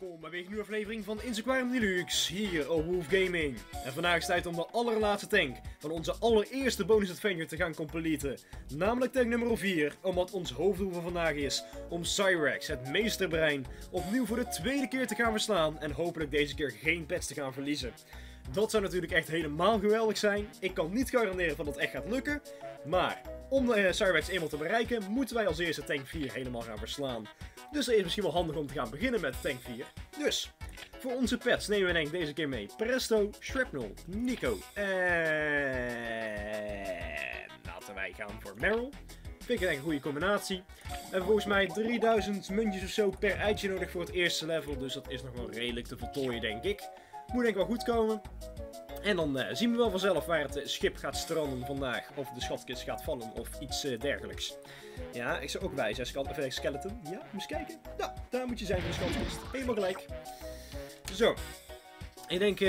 welkom bij weer een nieuwe aflevering van Insequarium Deluxe, hier op Wolf Gaming. En vandaag is het tijd om de allerlaatste tank van onze allereerste bonus adventure te gaan completen. Namelijk tank nummer 4, omdat ons hoofddoel van vandaag is om Cyrax, het meesterbrein, opnieuw voor de tweede keer te gaan verslaan en hopelijk deze keer geen pets te gaan verliezen. Dat zou natuurlijk echt helemaal geweldig zijn. Ik kan niet garanderen dat het echt gaat lukken, maar om de Cyrax eenmaal te bereiken, moeten wij als eerste tank 4 helemaal gaan verslaan. Dus het is misschien wel handig om te gaan beginnen met tank 4. Dus, voor onze pets nemen we denk ik deze keer mee Presto, Shrapnel, Nico en laten wij gaan voor Meryl. Vind ik denk een goede combinatie. En volgens mij 3000 muntjes of zo per eitje nodig voor het eerste level, dus dat is nog wel redelijk te voltooien denk ik. Moet denk ik wel goed komen. En dan zien we wel vanzelf waar het schip gaat stranden vandaag. Of de schatkist gaat vallen of iets dergelijks. Ja, ik zou ook bij zijn skeleton. Ja, moet eens kijken. Ja, daar moet je zijn voor de schatkist. Helemaal gelijk. Zo. Ik denk...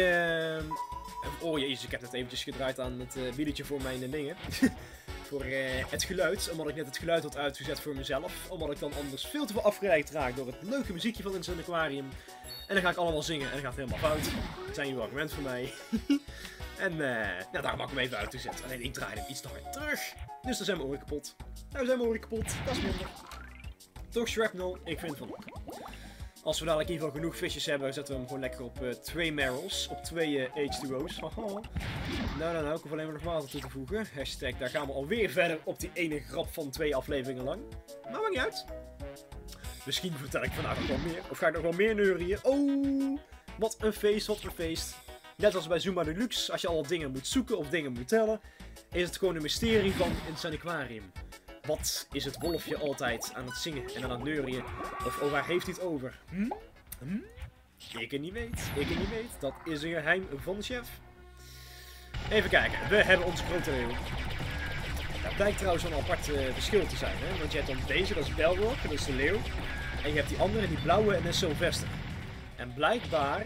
oh jezus, ik heb net eventjes gedraaid aan het wieltje voor mijn dingen. Voor het geluid. Omdat ik net het geluid had uitgezet voor mezelf. Omdat ik dan anders veel te veel afgeleid raak door het leuke muziekje van Instant Aquarium. En dan ga ik allemaal zingen en dan gaat het helemaal fout. Dat zijn jullie argument voor mij. En ja, daarom had ik hem even uitgezet. Alleen ik draai hem iets te hard terug. Dus dan zijn mijn oren kapot. Nou zijn mijn oren kapot. Dat is minder. Toch Shrapnel, ik vind van. Als we dadelijk in ieder geval genoeg visjes hebben, zetten we hem gewoon lekker op 2 Meryls. Op 2 H2O's. Haha. Nou, ik hoef alleen maar nog water toe te voegen. Hashtag, daar gaan we alweer verder op die ene grap van 2 afleveringen lang. Maar maakt niet uit. Misschien vertel ik vandaag nog wel meer. Of ga ik nog wel meer neurieën. Oh, wat een feest, wat een feest. Net als bij Zuma Deluxe, als je al dingen moet zoeken of dingen moet tellen, is het gewoon een mysterie van Instant Aquarium. Wat is het wolfje altijd aan het zingen en aan het neurieën? Of waar heeft hij het over? Ik het niet weet. Dat is een geheim van de chef. Even kijken, we hebben onze grote leeuw. Dat blijkt trouwens een apart verschil te zijn, hè? Want je hebt dan deze, dat is Belrock, dat is de leeuw. En je hebt die andere, die blauwe, en dat is Sylvester. En blijkbaar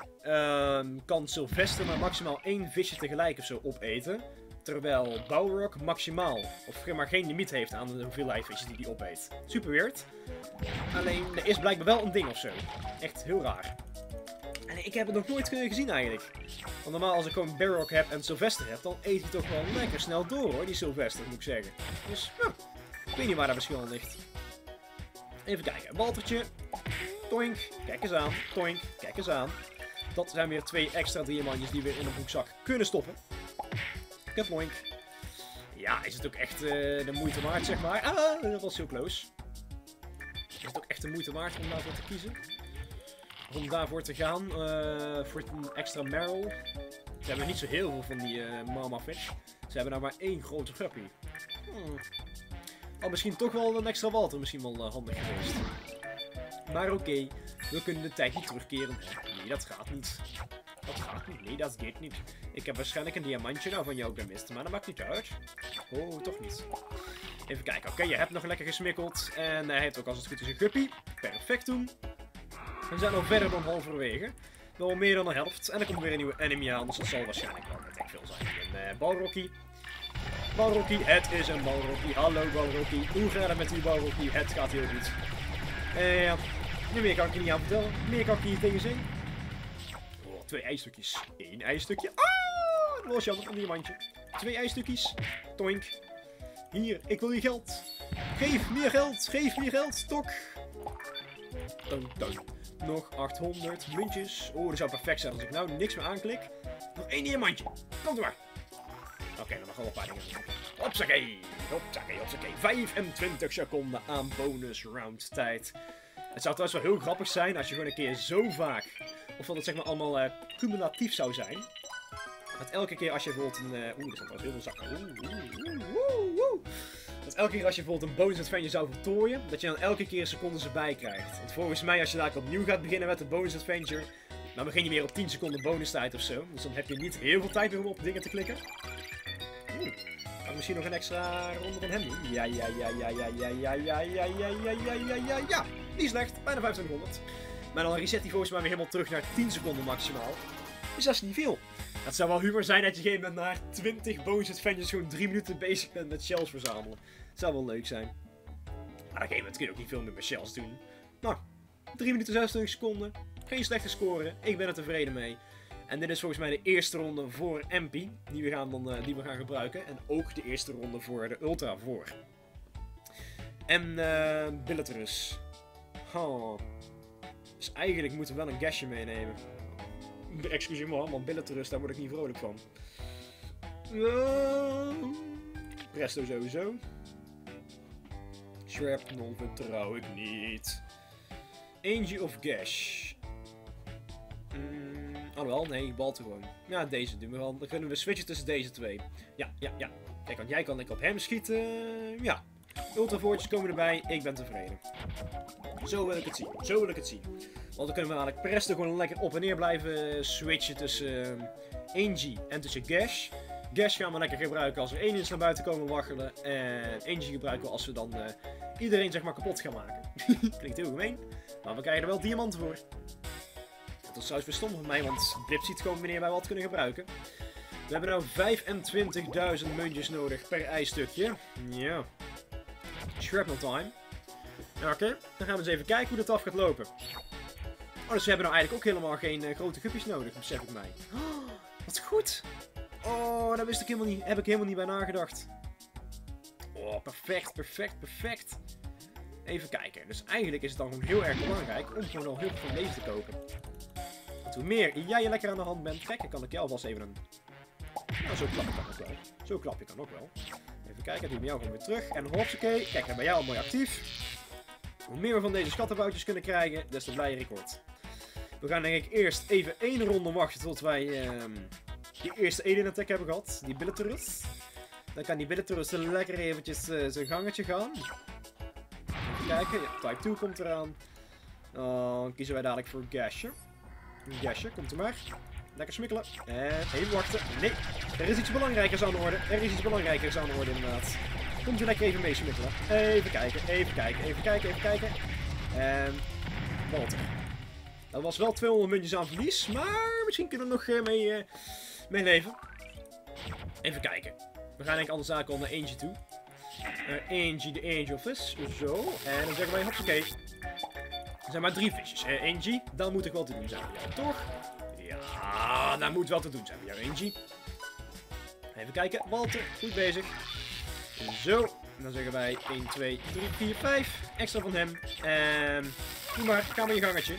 kan Sylvester maar maximaal 1 visje tegelijk of zo opeten. Terwijl Balrog maximaal, of maar geen limiet heeft aan de hoeveelheid visjes die hij opeet. Super weird. Alleen, er is blijkbaar wel een ding of zo. Echt heel raar. En ik heb het nog nooit gezien eigenlijk. Want normaal als ik gewoon Balrog heb en Sylvester heb, dan eet hij toch wel lekker snel door hoor, die Sylvester moet ik zeggen. Dus, ja, ik weet niet waar dat verschil aan ligt. Even kijken, Waltertje. Toink, kijk eens aan. Toink, kijk eens aan. Dat zijn weer 2 extra diamantjes die we in een broekzak kunnen stoppen. Kapoink. Ja, is het ook echt de moeite waard, zeg maar. Ah, dat was heel close. Is het ook echt de moeite waard om daarvoor te kiezen? Om daarvoor te gaan, voor een extra Meryl. Ze hebben niet zo heel veel van die Mama Fish. Ze hebben nou maar 1 grote guppy. Al misschien toch wel een extra Walter, misschien wel handig geweest. Maar oké, we kunnen de tijd niet terugkeren. Nee, dat gaat niet. Dat gaat niet, nee, dat gaat niet. Ik heb waarschijnlijk een diamantje nou van jou gemist, maar dat maakt niet uit. Oh, toch niet. Even kijken, oké, je hebt nog lekker gesmikkeld. En hij heeft ook als het goed is een guppy. Perfect doen. We zijn al verder dan halverwege. Wel meer dan de helft. En er komt weer een nieuwe enemy aan, dus dat zal waarschijnlijk wel met echt veel zijn. Een Balroggy. Balroggy, het is een Balroggy. Hallo Balroggy. Hoe gaat het met die Balroggy? Het gaat heel goed. Meer kan ik je niet aan vertellen. Meer kan ik hier tegen zeggen. 2 ijsstukjes. 1 ijsstukje. Ah, dat was jammer, een diamantje. 2 ijsstukjes. Toink. Hier, ik wil je geld. Geef meer geld. Geef meer geld. Tok. Nog 800 muntjes. Oh, dat zou perfect zijn als ik nou niks meer aanklik. Nog 1 diamantje. Komt er maar. Oké, dan mag wel een paar dingen doen. Hopsakee. 25 seconden aan bonus round tijd. Het zou trouwens wel heel grappig zijn als je gewoon een keer zo vaak, of dat het zeg maar allemaal cumulatief zou zijn. Dat elke keer als je bijvoorbeeld een, er zijn trouwens heel veel zakken. Dat elke keer als je bijvoorbeeld een bonus adventure zou voltooien, dat je dan elke keer secondes erbij krijgt. Want volgens mij als je daar opnieuw gaat beginnen met de bonus adventure, dan begin je weer op 10 seconden bonus tijd of zo. Dus dan heb je niet heel veel tijd meer om op dingen te klikken. Kan ik misschien nog een extra ronde van hem doen? Ja. Niet slecht, bijna 2500. Maar dan reset hij volgens mij weer helemaal terug naar 10 seconden maximaal. Dus dat is niet veel. Het zou wel humor zijn dat je op een gegeven moment naar 20 bonus adventures gewoon 3 minuten bezig bent met shells verzamelen. Het zou wel leuk zijn. Maar op een gegeven moment kun je ook niet veel meer met shells doen. Nou, 3 minuten 26 seconden. Geen slechte score. Ik ben er tevreden mee. En dit is volgens mij de eerste ronde voor MP. Die we gaan gebruiken. En ook de eerste ronde voor de Ultra voor. En Billeterus. Dus eigenlijk moeten we wel een gasje meenemen. Excuseer me, want Billeterus, daar word ik niet vrolijk van. Presto sowieso. Shrapnel vertrouw ik niet. Angie of Gash? Alhoewel, nee, Walter gewoon. Ja, deze doen we wel. Dan kunnen we switchen tussen deze twee. Ja. Kijk, want jij kan ik op hem schieten. Ja. Ultravoortjes komen erbij. Ik ben tevreden. Zo wil ik het zien. Want dan kunnen we eigenlijk presto gewoon lekker op en neer blijven switchen tussen Angie en tussen Gash. Gash gaan we lekker gebruiken als we aliens naar buiten komen waggelen. En Angie gebruiken we als we dan iedereen zeg maar kapot gaan maken. Klinkt heel gemeen. Maar we krijgen er wel diamanten voor. Dat is trouwens weer stom van mij, want Blip ziet gewoon wanneer wij wat kunnen gebruiken. We hebben nou 25.000 muntjes nodig per ijsstukje. Ja. Shrapnel time. Oké, dan gaan we eens even kijken hoe dat af gaat lopen. Oh, dus we hebben nou eigenlijk ook helemaal geen grote guppies nodig, besef ik mij. Oh, wat goed. Oh, daar wist ik helemaal niet. Heb ik helemaal niet bij nagedacht. Oh, perfect. Even kijken. Dus eigenlijk is het dan gewoon heel erg belangrijk om gewoon al heel veel van deze te kopen. Want hoe meer jij lekker aan de hand bent, kijk, dan kan ik jou alvast even een... Nou, zo klap je kan ook wel. Zo klap je kan ook wel. Even kijken, doen we jou gewoon weer terug. En hopsakee, kijk, dan ben jij al mooi actief. Hoe meer we van deze schattenboutjes kunnen krijgen, des te blijer ik word. We gaan denk ik eerst even 1 ronde wachten tot wij die eerste alien attack hebben gehad. Die Billeterus. Dan kan die Billeterus lekker eventjes zijn gangetje gaan. Even kijken, ja, Type 2 komt eraan. Dan kiezen wij dadelijk voor Gasje. Gasje, komt er maar. Lekker smikkelen. En even wachten. Nee, er is iets belangrijkers aan de orde. Inderdaad. Komt u lekker even mee smikkelen. Even kijken. En Walter. Dat was wel 200 muntjes aan verlies, maar misschien kunnen we nog mee leven. Even kijken. We gaan denk ik anders zaken naar Angie toe. Angie, de Angel Fish. Zo. En dan zeggen wij, hoppakee. Er zijn maar 3 visjes. Angie, dan moet ik wel te doen zijn voor jou, toch? Ja, dat moet wel te doen zijn voor jou, Angie. Even kijken. Walter, goed bezig. Zo. En dan zeggen wij 1, 2, 3, 4, 5. Extra van hem. En doe maar, ga maar je gangetje.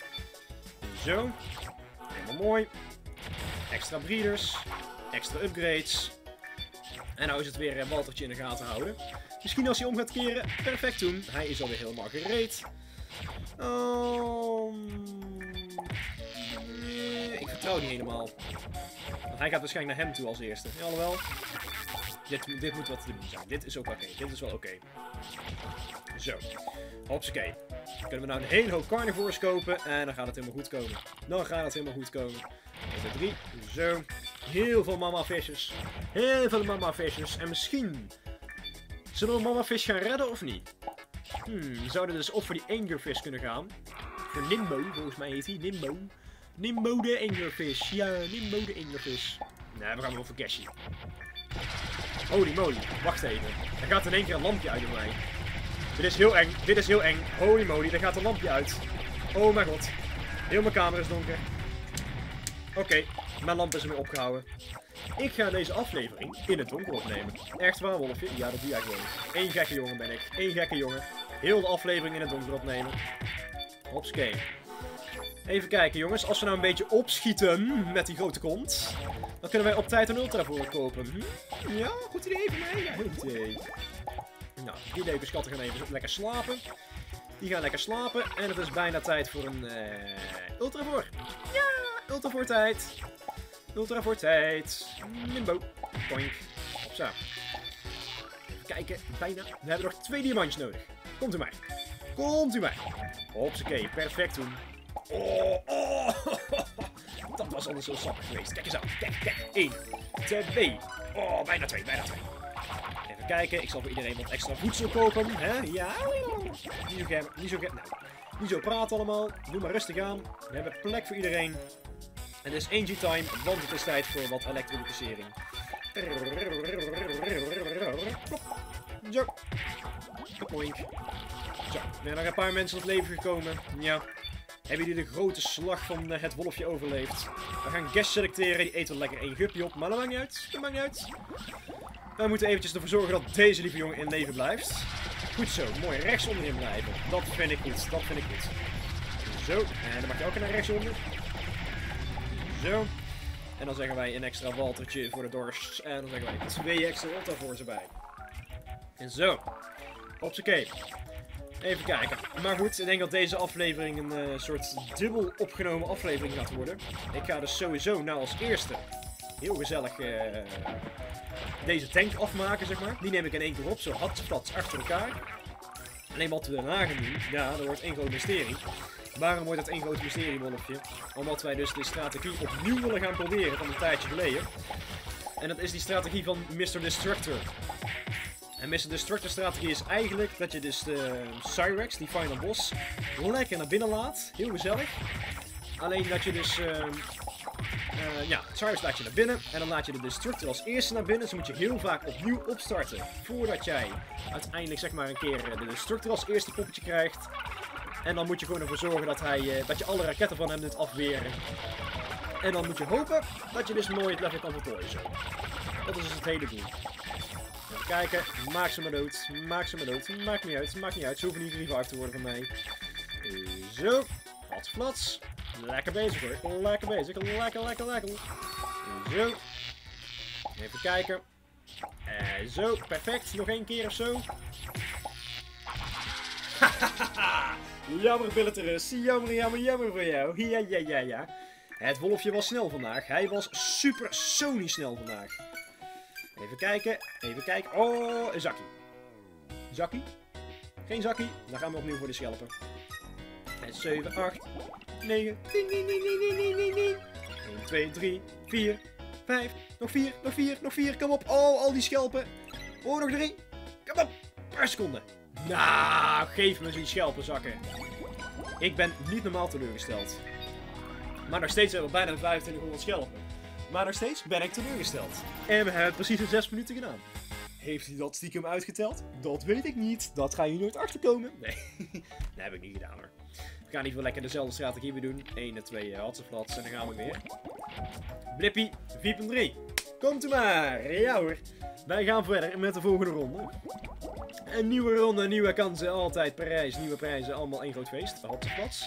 Zo. Helemaal mooi. Extra breeders. Extra upgrades. En nou is het weer Waltertje in de gaten houden. Misschien als hij om gaat keren, perfect doen. Hij is alweer helemaal gereed. Ik vertrouw niet helemaal. Want hij gaat waarschijnlijk naar hem toe als eerste. Ja, alhoewel. Dit moet wat te doen zijn. Dit is ook oké. Dit is wel oké. Zo. Hopsakee. Dan kunnen we nou een hele hoop carnivores kopen. En dan gaat het helemaal goed komen. Even 3. Zo. Heel veel mama visjes. En misschien... Zullen we mama vis gaan redden of niet? We zouden dus of voor die angerfish kunnen gaan. Voor Nimbo, volgens mij heet hij. Nimbo de angerfish. Ja, Nimbo de angerfish. Nee, we gaan wel voor Gashi. Holy moly, wacht even. Er gaat in één keer een lampje uit bij mij. Dit is heel eng. Holy moly, er gaat een lampje uit. Oh mijn god. Heel mijn kamer is donker. Oké, mijn lamp is ermee opgehouden. Ik ga deze aflevering in het donker opnemen. Echt waar, Wolfje? Ja, dat doe jij gewoon. Eén gekke jongen ben ik. Eén gekke jongen. Heel de aflevering in het donker opnemen. Hopsakee. Even kijken jongens, als we nou een beetje opschieten met die grote kont, dan kunnen wij op tijd een ultra voor kopen. Ja, goed idee van mij. Ja, goed idee. Nou, die leuke schatten gaan even lekker slapen. Die gaan lekker slapen en het is bijna tijd voor een ultra voor. Ja, ultra voor tijd. Ultra voor tijd. Nimbo. Poink. Zo. Even kijken, bijna. We hebben nog 2 diamantjes nodig. Komt u maar. Hopsakee, perfect doen. Oh. Dat was anders zo sappig geweest. Kijk eens aan. Kijk. 1, 2. Oh, bijna 2. Even kijken. Ik zal voor iedereen wat extra voedsel kopen. Hè? Ja. Niet zo praten allemaal. Doe maar rustig aan. We hebben plek voor iedereen. En het is Angie time, want het is tijd voor wat elektrificering. Zo. Poink. Zo. Er zijn nog een paar mensen tot leven gekomen. Ja. Hebben jullie de grote slag van het wolfje overleefd? We gaan guest selecteren. Die eten lekker één guppy op. Maar dat maakt niet uit. Dat maakt niet uit. We moeten eventjes ervoor zorgen dat deze lieve jongen in leven blijft. Goed zo. Mooi. Rechts onderin blijven. Dat vind ik goed. Dat vind ik goed. Zo. En dan mag je ook naar rechts onder. Zo. En dan zeggen wij een extra waltertje voor de dorst. En dan zeggen wij 2 extra rotta voor ze bij. En zo. Hopsakee. Even kijken. Maar goed, ik denk dat deze aflevering een soort dubbel opgenomen aflevering gaat worden. Ik ga dus sowieso nou als eerste heel gezellig deze tank afmaken, zeg maar. Die neem ik in één keer op, zo hatsplats achter elkaar. Alleen wat we daarna gaan doen, ja, dat wordt één groot mysterie. Waarom wordt het één groot mysterie, wolfje? Omdat wij dus de strategie opnieuw willen gaan proberen van een tijdje geleden. En dat is die strategie van Mr. Destructor. En Mr. Destructor strategie is eigenlijk dat je dus de Cyrex, die final boss, lekker naar binnen laat. Heel gezellig. Alleen dat je dus... ja, Cyrex laat je naar binnen. En dan laat je de Destructor als eerste naar binnen. Dus dan moet je heel vaak opnieuw opstarten. Voordat jij uiteindelijk zeg maar een keer de Destructor als eerste poppetje krijgt. En dan moet je gewoon ervoor zorgen dat, dat je alle raketten van hem doet afweren. En dan moet je hopen dat je dus mooi het level kan voltooien zo. Dat is dus het hele doel. Even kijken. Maak ze maar dood. Maak ze maar dood. Maakt niet uit. Maakt niet uit. Ze hoeven niet revived te worden van mij. Zo. Flats, flats. Lekker bezig hoor. Lekker bezig. Lekker, lekker, lekker. Zo. Even kijken. Zo. Perfect. Nog één keer of zo. Jammer Billiterus. Jammer, jammer, jammer voor jou. Ja, ja, ja, ja. Het wolfje was snel vandaag. Hij was super Sony snel vandaag. Even kijken. Even kijken. Oh, een zakkie. Zakkie? Geen zakkie. Dan gaan we opnieuw voor de schelpen. 7, 8, 9, 10, 10, 10, 10, 10, 10, 10. 1, 2, 3, 4, 5. Nog 4, nog 4, nog 4. Kom op. Oh, al die schelpen. Oh, nog 3. Kom op. Een paar seconden. Nou, geef me die schelpen zakken. Ik ben niet normaal teleurgesteld. Maar nog steeds hebben we bijna 2500 schelpen. Maar nog steeds ben ik teleurgesteld. En we hebben het precies in 6 minuten gedaan. Heeft hij dat stiekem uitgeteld? Dat weet ik niet. Dat ga je nooit achterkomen. Nee, dat heb ik niet gedaan hoor. We gaan niet wel lekker dezelfde strategie weer doen. 1 en 2 hatseflats en dan gaan we weer. Blippie 4.3. Komt u maar. Ja hoor. Wij gaan verder met de volgende ronde. Een nieuwe ronde, nieuwe kansen. Altijd Parijs, nieuwe prijzen. Allemaal één groot feest. Hatseflats.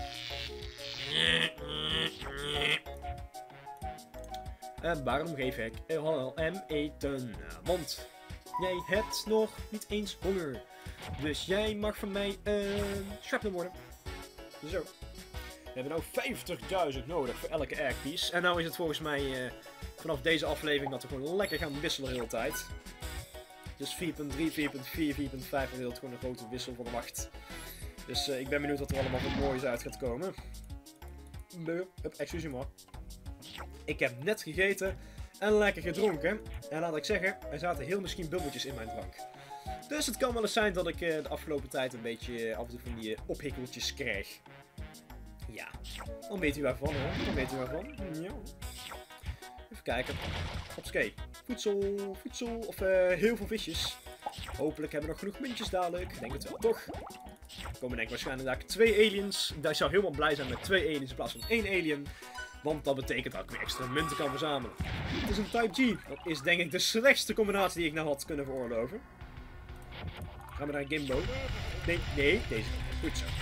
En waarom geef ik hem eten? Want jij hebt nog niet eens honger. Dus jij mag van mij een shrapnel worden. Zo. We hebben nou 50.000 nodig voor elke airpiece. En nou is het volgens mij vanaf deze aflevering dat we gewoon lekker gaan wisselen de hele tijd. Dus 4.3, 4.4, 4.5 en dat gewoon een grote wissel van de wacht. Dus ik ben benieuwd wat er allemaal wat moois uit gaat komen. Excuseer me. Ik heb net gegeten en lekker gedronken. En laat ik zeggen, er zaten heel misschien bubbeltjes in mijn drank. Dus het kan wel eens zijn dat ik de afgelopen tijd een beetje af en toe van die ophikkeltjes krijg. Ja, dan weet u waarvan hoor. Dan weet u waarvan. Ja. Even kijken. Hopskee. Voedsel, voedsel of heel veel visjes. Hopelijk hebben we nog genoeg muntjes dadelijk. Ik denk het wel, toch? Er komen denk ik waarschijnlijk daar 2 aliens. Ik zou helemaal blij zijn met 2 aliens in plaats van 1 alien. Want dat betekent dat ik weer extra munten kan verzamelen. Het is een Type G. Dat is denk ik de slechtste combinatie die ik nou had kunnen veroorloven. Gaan we naar Gimbo. Nee, deze. Goed zo.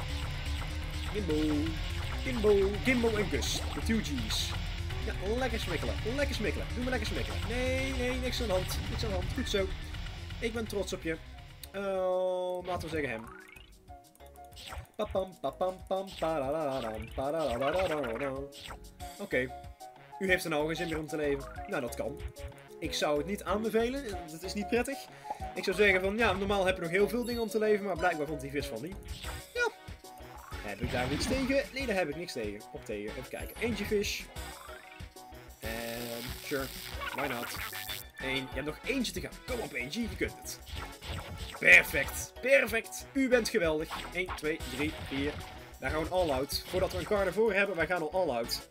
Gimbo en Gus. De 2 G's. Ja, lekker smikkelen. Lekker smikkelen. Doe maar lekker smikkelen. Nee, niks aan de hand. Niks aan de hand. Goed zo. Ik ben trots op je. Laten we zeggen hem. Oké. U heeft er nou geen zin meer om te leven. Nou, dat kan. Ik zou het niet aanbevelen. Dat is niet prettig. Ik zou zeggen van, ja, normaal heb je nog heel veel dingen om te leven, maar blijkbaar vond die vis van niet. Ja. Heb ik daar iets tegen? Nee, daar heb ik niks tegen. Op tegen. Even kijken. Eentje vis. En, sure. Why not? Je hebt nog eentje te gaan. Kom op, eentje. Je kunt het. Perfect. Perfect. U bent geweldig. 1, 2, 3, 4. Daar gaan we all out. Voordat we een card ervoor hebben, wij gaan al all out.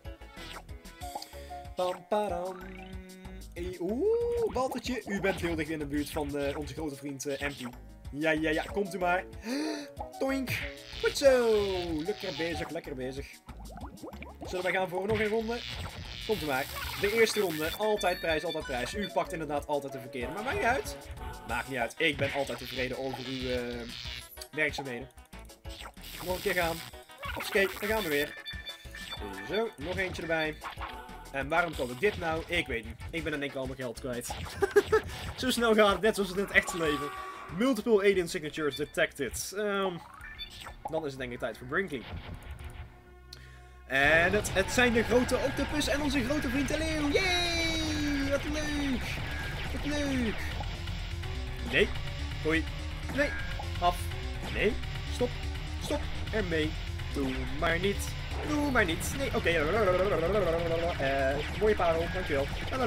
Pam, padam. Oeh, Waltertje. U bent heel dicht in de buurt van onze grote vriend MP. Ja, ja, ja, komt u maar. Toink. Goed zo. Lekker bezig, lekker bezig. Zullen wij gaan voor nog een ronde? Komt u maar. De eerste ronde. Altijd prijs, altijd prijs. U pakt inderdaad altijd de verkeerde. Maar maakt niet uit. Maakt niet uit. Ik ben altijd tevreden over uw werkzaamheden. Nog een keer gaan. Oké, dan gaan we weer. Zo, nog eentje erbij. En waarom kan ik dit nou? Ik weet niet. Ik ben in één keer al mijn geld kwijt. Zo snel gaat het, net zoals in het echte leven. Multiple alien signatures detected. Dan is het denk ik tijd voor drinking. En het zijn de grote octopus en onze grote vriend de leeuw. Yay! Wat leuk! Wat leuk! Nee. Hoi. Nee. Af. Nee. Stop. Stop. Ermee. Doe maar niet. Doe maar niet. Nee. Oké. Mooie parel. Dankjewel.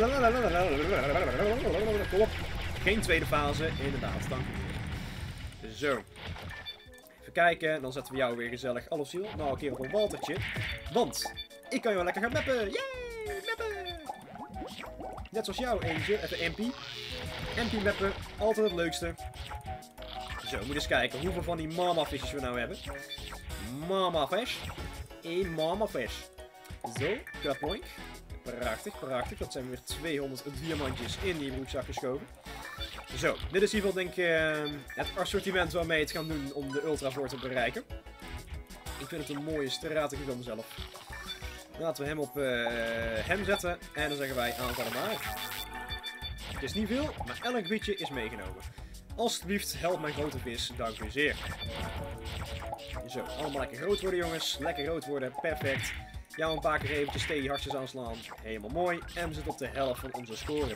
Kom op. Geen tweede fase. Inderdaad. Dank u. Zo. Even kijken. Dan zetten we jou weer gezellig. Alles ziel. Nou, een keer op een Waltertje. Want ik kan jou lekker gaan mappen. Yay! Mappen! Net zoals jou eentje. Even MP. MP mappen. Altijd het leukste. Zo, moet eens kijken hoeveel van die mama visjes we nou hebben. Mama vis. Eén mama vis. Zo, kapoink. Prachtig, prachtig. Dat zijn weer 200 diamantjes in die broekzak geschoven. Zo, dit is in ieder geval denk ik het assortiment waarmee het gaan doen om de ultravoort te bereiken. Ik vind het een mooie strategie van mezelf. Laten we hem op hem zetten en dan zeggen wij aanvallen maar. Het is niet veel, maar elk bietje is meegenomen. Alsjeblieft, help mijn grote vis, dank u zeer. Zo, allemaal lekker groot worden jongens, lekker groot worden, perfect. Jou een paar keer eventjes tegen die hartjes aanslaan, helemaal mooi. En we zitten op de helft van onze score.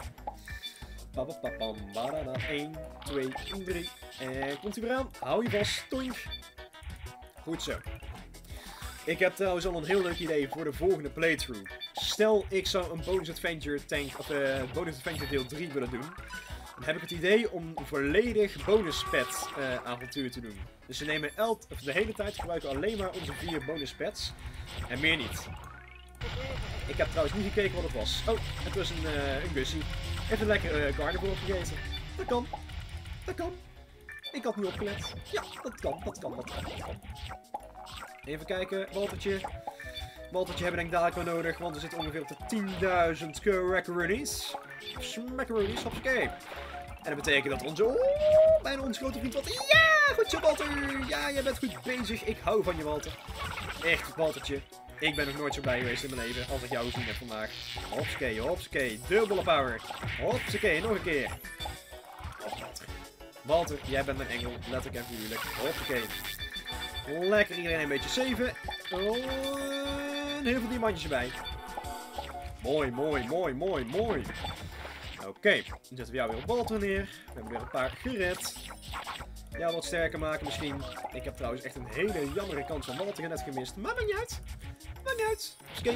1, 2, 3. En komt hij weer aan. Hou je vast. Toink. Goed zo. Ik heb trouwens al een heel leuk idee voor de volgende playthrough. Stel ik zou een bonus adventure tank, of bonus adventure deel 3 willen doen. Dan heb ik het idee om een volledig bonus pet avontuur te doen. Dus we nemen de hele tijd gebruiken we alleen maar onze 4 bonus pets. En meer niet. Ik heb trouwens niet gekeken wat het was. Oh, het was een gussie. Even lekker carnivore opgegeten. Dat kan. Dat kan. Ik had niet opgelet. Ja, dat kan. Dat kan. Dat kan. Dat kan. Even kijken. Waltertje. Waltertje hebben we denk ik dadelijk wel nodig. Want we zitten ongeveer op de 10.000 crackeroonies. Smackaroonies. Hoppakee. En dat betekent dat onze... bijna onze grote vriend Walter. Ja, goed zo Walter. Ja, jij bent goed bezig. Ik hou van je Walter. Echt, Waltertje. Ik ben nog nooit zo blij geweest in mijn leven als ik jou gezien heb vandaag. Hopsakee, hopsakee. Dubbele power. Hopsakee, nog een keer. Oh, Walter. Walter, jij bent mijn engel. Letterlijk en figuurlijk. Hopsakee. Lekker iedereen een beetje saven. Oh, en heel veel diamantjes erbij. Mooi, mooi, mooi, mooi, mooi. Oké, dan zetten we jou weer op Walter neer. We hebben weer een paar gered. Ja, wat sterker maken misschien. Ik heb trouwens echt een hele jammere kans van Walter net gemist. Maar maakt niet uit. Maakt niet uit. Oké.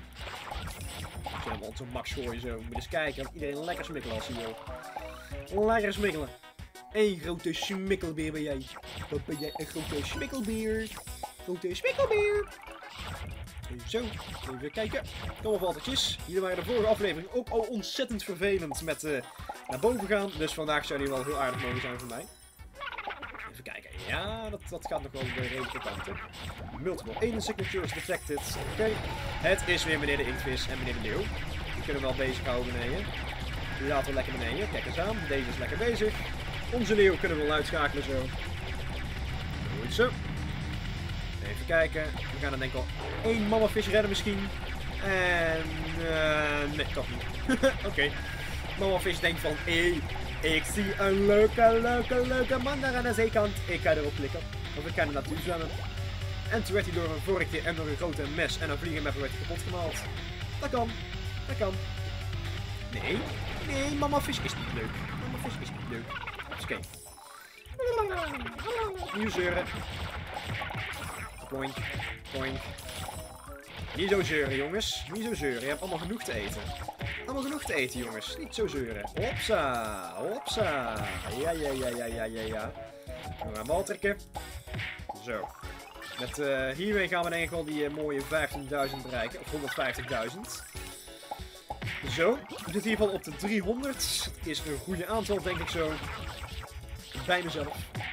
Ik heb wel zo'n max gooien zo. Moet je eens kijken. Iedereen lekker smikkelen als hij wil. Lekker smikkelen. Eén grote smikkelbeer ben jij. Wat ben jij? Een grote smikkelbeer. Grote smikkelbeer. Zo, even kijken. Kom op Waltertjes. Hier waren de vorige aflevering ook al ontzettend vervelend met naar boven gaan. Dus vandaag zou die wel heel aardig mogen zijn voor mij. Even kijken. Ja, dat gaat nog wel de redelijke kant op. Multiple alien signatures detected. Oké. Het is weer meneer de inktvis en meneer de leeuw. Die kunnen we wel bezighouden beneden. Die laten we lekker beneden. Kijk eens aan. Deze is lekker bezig. Onze leeuw kunnen we wel uitschakelen zo. Goed zo. Even kijken. We gaan dan denk ik al 1 mamavis redden misschien. En... nee, toch niet. Oké. Mamavis denkt van... ik zie een leuke man daar aan de zeekant. Ik ga erop klikken. Of ik ga er naartoe zwemmen. En toen werd hij door een vorkje en door een grote mes en een vliegenmapper werd kapot gemaald. Dat kan. Dat kan. Nee. Nee, mamavis is niet leuk. Mamavis is niet leuk. Oké. Niet zeuren. Poink. Poink. Niet zo zeuren, jongens. Niet zo zeuren. Je hebt allemaal genoeg te eten. Allemaal genoeg te eten, jongens. Niet zo zeuren. Hopsa. Hopsa. Ja. We gaan bal trekken. Zo. Met, hiermee gaan we denk ik wel die mooie 15.000 bereiken. Of 150.000. Zo. We zitten in ieder geval op de 300. Dat is een goede aantal, denk ik zo. Bij mezelf.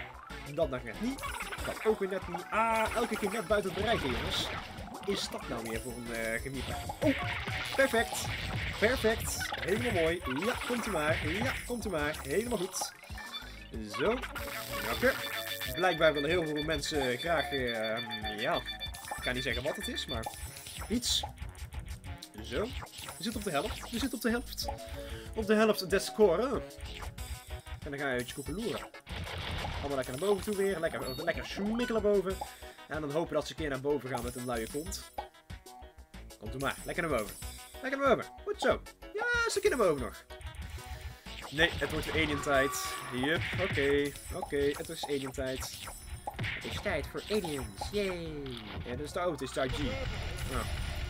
Dat nog net niet. Dat ook weer net niet. Ah, elke keer net buiten het bereik, jongens. Is dat nou weer voor een genieper? Oh, perfect. Perfect. Helemaal mooi. Ja, komt u maar. Ja, komt u maar. Helemaal goed. Zo. Lekker. Blijkbaar willen heel veel mensen graag, ja, ik kan niet zeggen wat het is, maar iets. Zo. We zitten op de helft. We zitten op de helft. Op de helft des score. En dan ga je uit je koekeloeren. Allemaal lekker naar boven toe weer. Lekker smikkelen boven. En dan hopen dat ze een keer naar boven gaan met een luie kont. Komt u maar. Lekker naar boven. Lekker naar boven. Goed zo. Ja, een stukje naar boven nog. Nee, het wordt weer alien tijd. Yup, oké, het is alien tijd. Het is tijd voor aliens, yay! Ja, dat is de auto, het is daar G. Nou.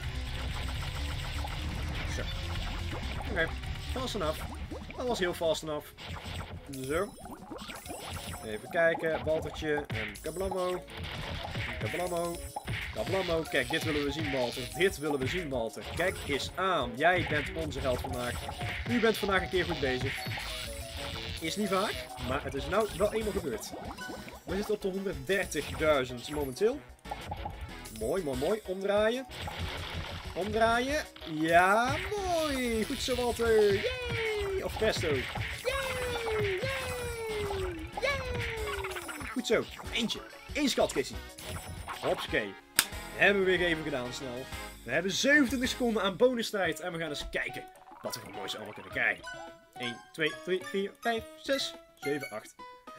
Zo. Oké, fast enough. Dat was heel fast enough. Zo. Even kijken, Waltertje en Kablammo. Kablammo. Kablammo. Kijk, dit willen we zien, Walter. Dit willen we zien, Walter. Kijk eens aan. Jij bent onze held vandaag. U bent vandaag een keer goed bezig. Is niet vaak, maar het is nou wel eenmaal gebeurd. We zitten op de 130.000 momenteel. Mooi, mooi, mooi. Omdraaien. Omdraaien. Ja, mooi. Goed zo, Walter. Yay! Of presto. Yay! Yay! Yay! Goed zo. Eentje. Eén schatkissie. Hopsakee. Hebben we weer even gedaan snel. We hebben 27 seconden aan bonustijd. En we gaan eens kijken wat we voor moois allemaal kunnen krijgen. 1, 2, 3, 4, 5, 6, 7, 8,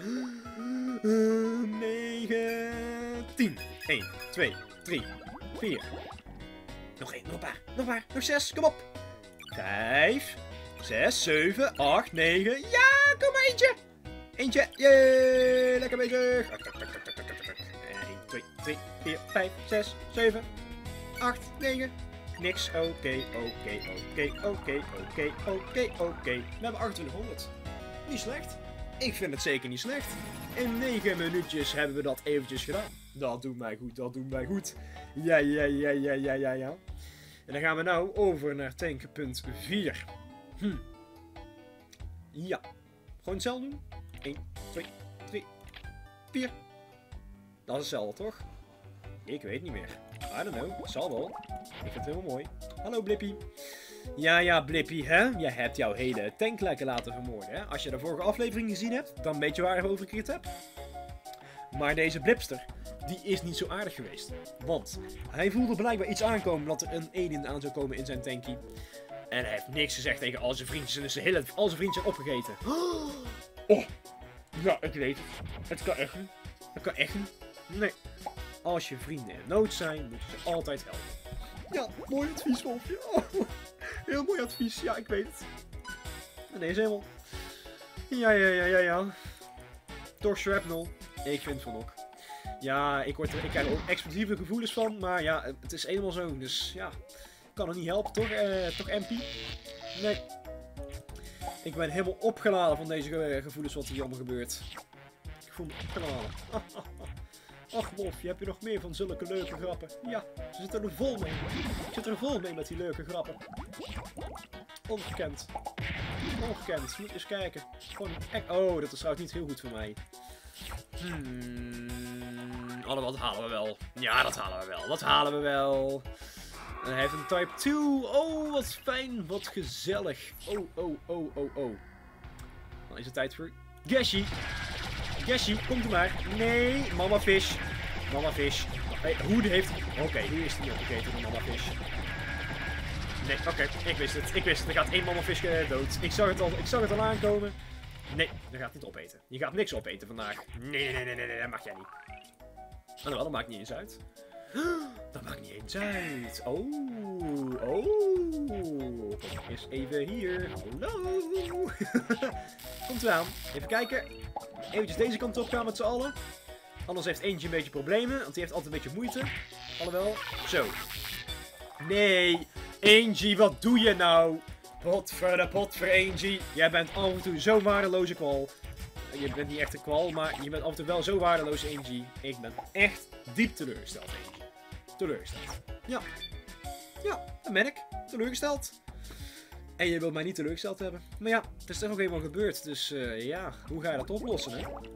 9, 10. 1, 2, 3, 4. Nog één, nog een paar, nog een paar, nog 6, kom op. 5, 6, 7, 8, 9. Ja, kom maar eentje. Eentje, jee, lekker bezig. 1, 2, 3, 4, 5, 6, 7, 8, 9. Niks, oké. We hebben 2800. Niet slecht. Ik vind het zeker niet slecht. In 9 minuutjes hebben we dat eventjes gedaan. Dat doet mij goed, dat doet mij goed. Ja. En dan gaan we nou over naar tankpunt 4. Ja. Gewoon hetzelfde doen. 1, 2, 3, 4. Dat is hetzelfde, toch? Ik weet niet meer. I don't know. Het zal wel. Ik vind het helemaal mooi. Hallo Blippy. Ja, Blippy, hè? Jij hebt jouw hele tank lekker laten vermoorden, hè? Als je de vorige aflevering gezien hebt, dan weet je waarover ik het heb. Maar deze Blipster, die is niet zo aardig geweest. Want hij voelde blijkbaar iets aankomen dat er een alien aan zou komen in zijn tankie. En hij heeft niks gezegd tegen al zijn vriendjes en dus al zijn vriendjes zijn opgegeten. Oh, ja, ik weet het. Het kan echt niet. Het kan echt niet. Nee. Als je vrienden in nood zijn, moet je ze altijd helpen. Ja, mooi advies, Wolfje. Oh, heel mooi advies. Ja, ik weet het. En deze helemaal. Ja. Toch shrapnel. Ik vind van ook. Ja, ik krijg er ook explosieve gevoelens van. Maar ja, het is eenmaal zo. Dus ja, kan het niet helpen, toch? Toch, MP? Nee. Ik ben helemaal opgeladen van deze gevoelens wat hier allemaal gebeurt. Ik voel me opgeladen. Ach Wolf, je hebt hier nog meer van zulke leuke grappen. Ja, ze zitten er vol mee. Ik zit er vol mee met die leuke grappen. Ongekend. Ongekend. Moet eens kijken. Gewoon echt... Oh, dat is trouwens niet heel goed voor mij. Dat halen we wel. Ja, dat halen we wel. Dat halen we wel. En hij heeft een type 2. Oh, wat fijn. Wat gezellig. Oh. Dan is het tijd voor Gashi. Gashi, komt er maar. Nee, Mama Fish. Mama Fish. Hey, Hoede heeft... Oké, hoe is die opgegeten door Mama Fish? Nee, oké, ik wist het. Ik wist het. Er gaat één Mama Fish dood. Ik zag het al aankomen. Nee, je gaat niet opeten. Je gaat niks opeten vandaag. Nee, dat mag jij niet. Oh, dat maakt niet eens uit. Dat maakt niet eens uit. Oh. Kom eens even hier. Hallo. Komt eraan. Even kijken. Eventjes deze kant op gaan met z'n allen. Anders heeft eentje een beetje problemen, want die heeft altijd een beetje moeite. Alhoewel. Zo. Nee. Angie, wat doe je nou? Pot voor Angie. Jij bent af en toe zo'n waardeloze kwal. Je bent niet echt een kwal, maar je bent af en toe wel zo waardeloos, Angie. Ik ben echt diep teleurgesteld, Angie. Teleurgesteld. Ja, dat ben ik. Teleurgesteld. En je wilt mij niet teleurgesteld hebben. Maar ja, het is toch ook helemaal gebeurd. Dus ja, hoe ga je dat oplossen, hè?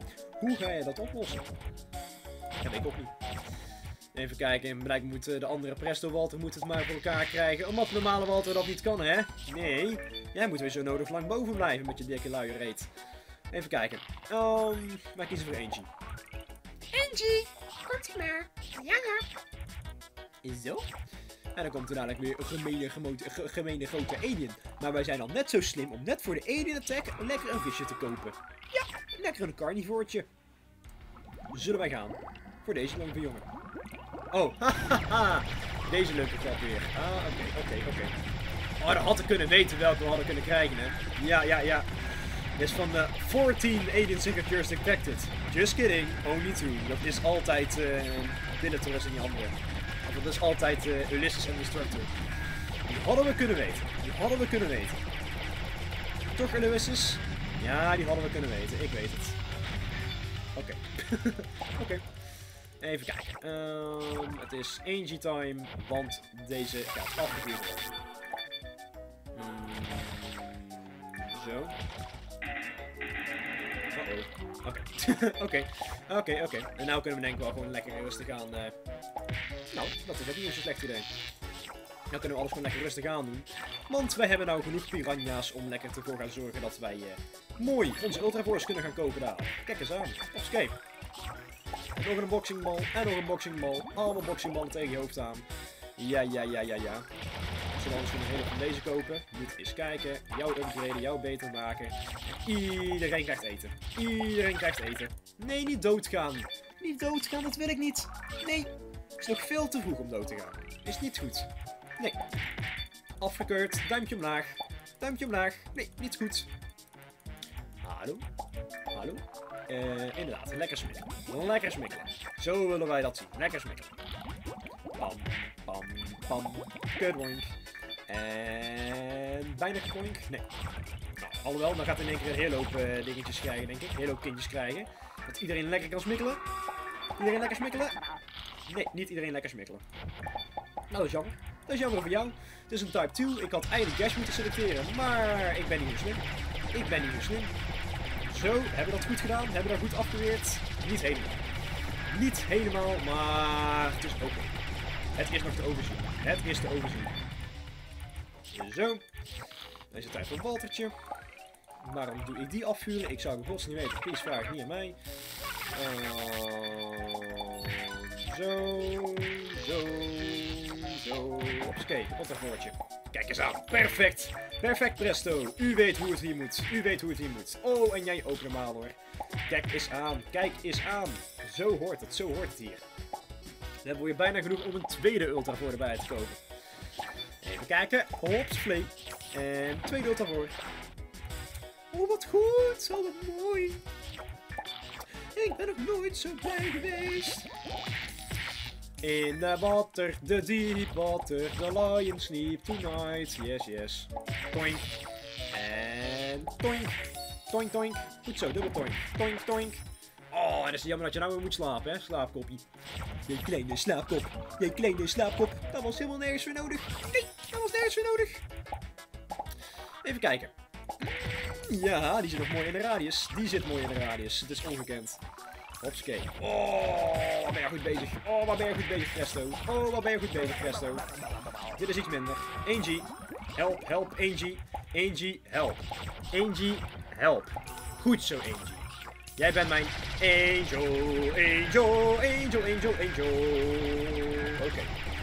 Hoe ga je dat oplossen? Ja, weet ik ook niet. Even kijken, blijkbaar moet de andere Presto Walter moet het maar voor elkaar krijgen. Omdat de normale Walter dat niet kan, hè? Nee, jij moet weer zo nodig lang boven blijven met je dikke luie reet. Even kijken. Wij kiezen voor Angie. Angie, komt u maar. Ja, ja. Zo. En dan komt er dadelijk weer een gemene grote alien. Maar wij zijn al net zo slim om net voor de alien attack lekker een visje te kopen. Ja, lekker een carnivoortje. Zullen wij gaan voor deze leuke jongen. Oh, hahaha. Deze leuke grap weer. Ah, oké. Oh, dat had ik kunnen weten welke we hadden kunnen krijgen, hè. Ja. Dit is van de 14 Alien Signatures Detected. Just kidding, only 2. Dat is altijd Dillatorus en die andere. Of dat is altijd Ulysses en Destructor. Die hadden we kunnen weten. Toch Ulysses? Ja, die hadden we kunnen weten. Ik weet het. Oké. Oké. Even kijken. Het is Angie time, want deze gaat afgevuurd worden. Zo. Oké. En nou kunnen we denk ik wel gewoon lekker rustig aan... Nou, dat is ook niet een zo slecht idee. Nou kunnen we alles gewoon lekker rustig aan doen. Want wij hebben nou genoeg piranha's om lekker ervoor gaan zorgen dat wij mooi onze Ultraforce kunnen gaan kopen daar. Kijk eens aan. Escape. En nog een boxingbal. En nog een boxingbal. Allemaal boxingballen tegen je hoofd aan. Ja. Zullen we misschien nog heel van deze kopen? Moet eens kijken. Jou upgraden, jou beter maken. Iedereen krijgt eten. Nee, niet doodgaan. Niet doodgaan, dat wil ik niet. Nee. Het is nog veel te vroeg om dood te gaan. Is niet goed. Nee. Afgekeurd. Duimpje omlaag. Nee, niet goed. Hallo. Inderdaad, lekker smikkelen. Zo willen wij dat zien. Lekker smikkelen. Pam. Kutboink. En bijna gepoink. Nee. Nou, alhoewel, dan gaat in één keer een hele hoop dingetjes krijgen, denk ik. Een hele hoop kindjes krijgen. Dat iedereen lekker kan smikkelen. Nee, niet iedereen lekker smikkelen. Nou, dat is jammer. Dat is jammer voor jou. Het is een type 2. Ik had eigenlijk Gash moeten selecteren, maar ik ben niet zo slim. Zo, hebben we dat goed gedaan? Hebben we dat goed afgeweerd? Niet helemaal, maar het is oké. Het is nog te overzien. Zo. Dan is het tijd voor een Waltertje. Waarom doe ik die afvuren? Ik zou het gods niet weten. Please vraag niet aan mij. Zo. Oké, Ultrafortje. Kijk eens aan. Perfect Presto. U weet hoe het hier moet. Oh, en jij ook normaal hoor. Kijk eens aan. Zo hoort het hier. Dan hebben we weer bijna genoeg om een tweede Ultrafor erbij te kopen. Even kijken. Hops, play. En tweede Ultrafor. Oh, wat goed. Zo wat mooi. Ik ben nog nooit zo blij geweest. In the water, the deep water, the lion sleep tonight. Yes. Toink. En toink. Toink. Goed zo, dubbel toink. Toink. Oh, en het is jammer dat je nou weer moet slapen, hè, slaapkoppie. Je kleine slaapkop. Dat was helemaal nergens voor nodig. Nee, dat was nergens voor nodig. Even kijken. Ja, die zit nog mooi in de radius. Het is ongekend. Hopskee. Oh, wat ben je goed bezig. Presto. Dit is iets minder. Angie. Help, Angie. Angie, help. Goed zo, Angie. Jij bent mijn angel. Oké.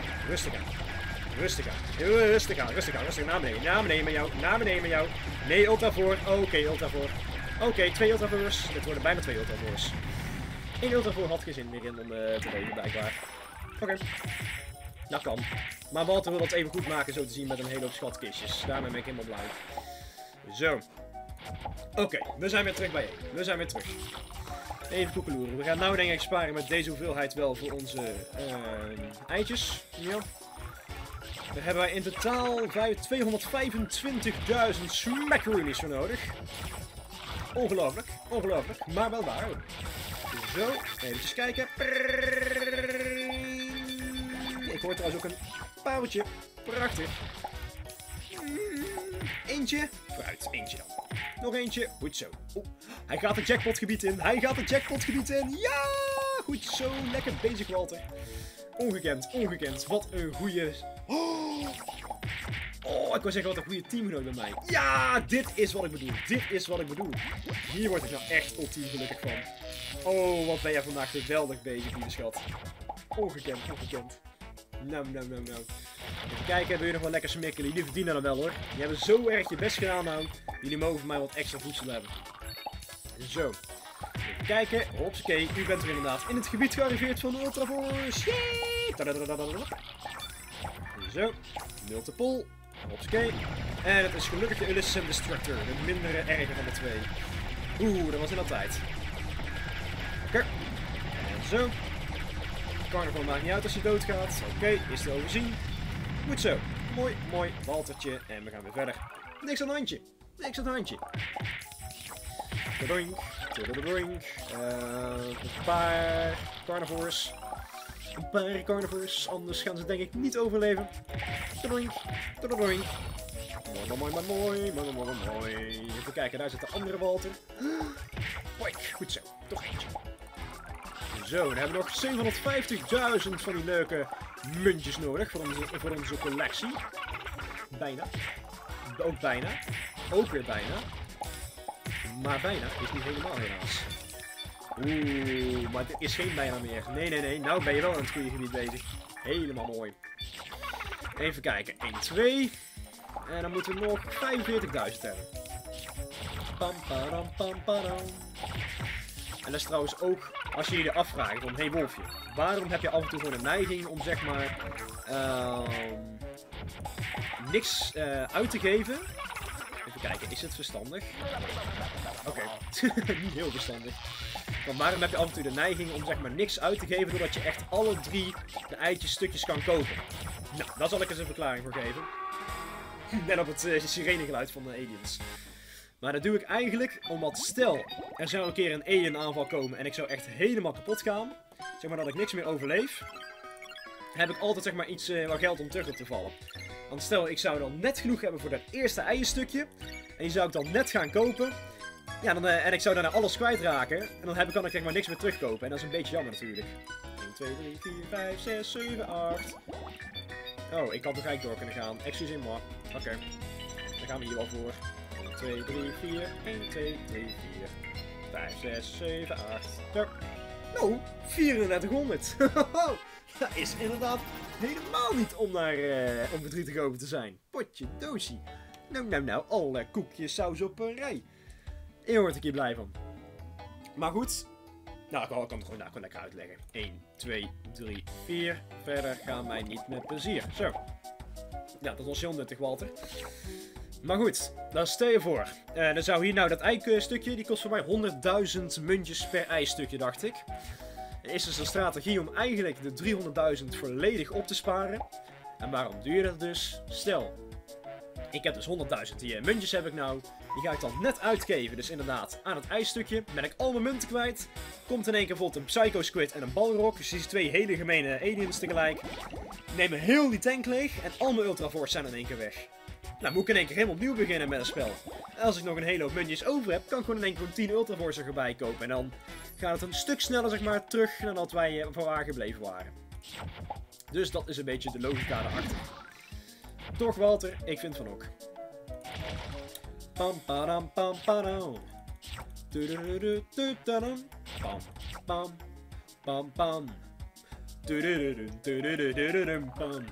Rustig aan. Naar beneden met jou. Nee, Ultrafor. Oké, 2 Ultrafors. Dit worden bijna 2 Ultrafors. 1 Ultrafor had geen zin meer in om te leven, blijkbaar. Oké. Dat kan. Maar Walter wil dat even goed maken, zo te zien, met een hele hoop schatkistjes. Daarmee ben ik helemaal blij. Zo. Oké, we zijn weer terug bij 1. Even koekeloeren. We gaan nou denk ik sparen met deze hoeveelheid wel voor onze eitjes. Ja. Daar hebben wij in totaal 225.000 smackaroonies voor nodig. Ongelooflijk, maar wel waar. Zo, eventjes kijken. Ik hoor trouwens ook een pauwtje. Prachtig. eentje. Vooruit, eentje dan. Nog eentje. Goed zo. Oh, hij gaat het jackpotgebied in. Hij gaat het jackpotgebied in. Ja! Goed zo. Lekker bezig, Walter. Ongekend, ongekend. Wat een goede... Oh, ik wou zeggen, wat een goede teamgenoot bij mij. Ja, dit is wat ik bedoel. Dit is wat ik bedoel. Hier word ik nou echt ultiem gelukkig van. Oh, wat ben jij vandaag geweldig bezig, lieve schat. Ongekend, ongekend. Nou. Even kijken, wil je nog wel lekker smikkelen? Jullie verdienen dat wel hoor. Die hebben zo erg je best gedaan nou. Jullie mogen van mij wat extra voedsel hebben. Zo. Even kijken. Hopsakee, u bent er inderdaad in het gebied gearriveerd van de Ultra Force. Yay! Zo. Multiple. Hopsakee. En het is gelukkig de Illusion Destructor. De mindere erge van de twee. Oeh, dat was in dat tijd. Oké. En zo. Carnival maakt niet uit als je doodgaat. Oké, is te overzien. Goed zo. Mooi, mooi. Waltertje. En we gaan weer verder. Niks aan het handje. Niks aan het handje. Doink. Doink. Een paar carnivores. Een paar carnivores. Anders gaan ze denk ik niet overleven. Doink. Doink. Mooi. Even kijken, daar zit de andere Walter. Hoi, goed zo. Toch eentje. Zo, dan hebben we nog 750.000 van die leuke muntjes nodig voor onze collectie. Bijna. Ook bijna. Ook weer bijna. Maar bijna is niet helemaal helaas. Oeh, maar dit is geen bijna meer. Nee. Nou ben je wel in het goede gebied bezig. Helemaal mooi. Even kijken. 1, 2. En dan moeten we nog 45.000 hebben. Pam. En dat is trouwens ook, als je je afvraagt van, hey Wolfje, waarom heb je af en toe gewoon een neiging om zeg maar niks uit te geven? Even kijken, is het verstandig? Oké, niet heel verstandig. Maar waarom heb je af en toe de neiging om zeg maar niks uit te geven, doordat je echt alle 3 de eitjes stukjes kan kopen? Nou, daar zal ik eens een verklaring voor geven. Net op het sirenegeluid van de aliens. Maar dat doe ik eigenlijk omdat stel, er zou een keer een alien aanval komen en ik zou echt helemaal kapot gaan. Zeg maar dat ik niks meer overleef. Heb ik altijd zeg maar iets wat geld om terug op te vallen. Want stel, ik zou dan net genoeg hebben voor dat eerste eierstukje. En die zou ik dan net gaan kopen. Ja, dan, en ik zou daarna alles kwijtraken. En dan kan ik zeg maar niks meer terugkopen. En dat is een beetje jammer natuurlijk. 1, 2, 3, 4, 5, 6, 7, 8. Oh, ik had nog gelijk door kunnen gaan. Excusez-moi. Oké. Dan gaan we hier wel voor. 1, 2, 3, 4. 1, 2, 3, 4. 5, 6, 7, 8. Zo. Nou, 3400. Dat is inderdaad helemaal niet om verdrietig over te zijn. Potje doosie. Nou, alle koekjes saus op een rij. Hier word ik hier blij van. Maar goed. Nou, ik kan het gewoon lekker uitleggen. 1, 2, 3, 4. Verder gaan wij niet met plezier. Zo. Ja, dat was heel nuttig, Walter. Maar goed, dan stel je voor. Dan zou hier nou dat eikenstukje, die kost voor mij 100.000 muntjes per eistukje, dacht ik. Is dus een strategie om eigenlijk de 300.000 volledig op te sparen. En waarom doe je dat dus? Stel, ik heb dus 100.000 die muntjes heb ik nou. Die ga ik dan net uitgeven, dus inderdaad aan het ijsstukje. Ben ik al mijn munten kwijt. Komt in één keer bijvoorbeeld een Psycho Squid en een Balrog. Dus die zijn 2 hele gemene aliens tegelijk. Nemen heel die tank leeg en al mijn Ultra Force zijn in één keer weg. Nou, moet ik in één keer helemaal opnieuw beginnen met een spel. En als ik nog een hele hoop muntjes over heb, kan ik gewoon in één keer 10 Ultra Force erbij kopen. En dan gaat het een stuk sneller, zeg maar, terug dan dat wij voor waar gebleven waren. Dus dat is een beetje de logica daarachter. Toch, Walter? Ik vind van ook. Pam padam pam padam. Pam pam pam pam. Pam.